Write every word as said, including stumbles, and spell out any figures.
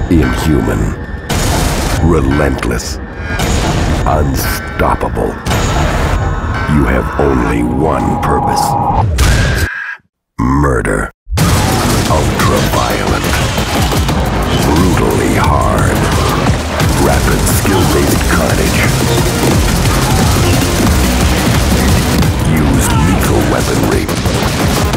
Inhuman. Relentless. Unstoppable. You have only one purpose. Murder. Ultra-violent. Brutally hard. Rapid skill-based carnage. Use lethal weaponry.